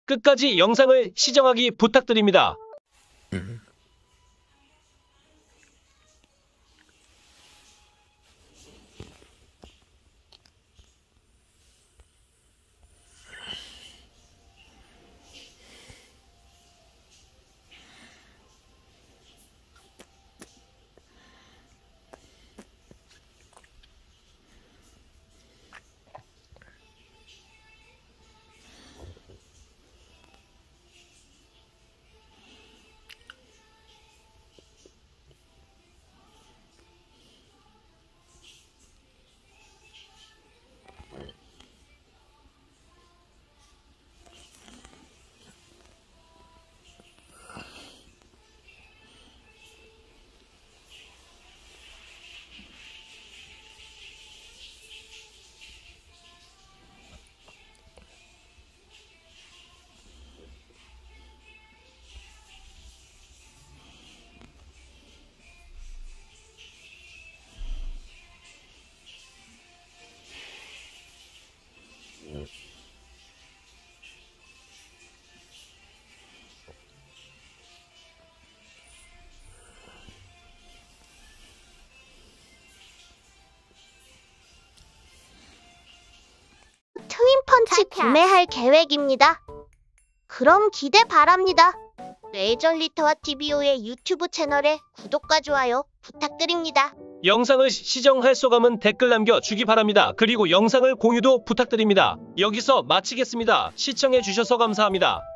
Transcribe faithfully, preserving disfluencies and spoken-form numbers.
끝까지 영상을 시청하기 부탁드립니다. 트윈펀치 구매할 계획입니다. 그럼 기대 바랍니다. 레이저리터와 티비오의 유튜브 채널에 구독과 좋아요 부탁드립니다. 영상을 시청할 소감은 댓글 남겨주기 바랍니다. 그리고 영상을 공유도 부탁드립니다. 여기서 마치겠습니다. 시청해주셔서 감사합니다.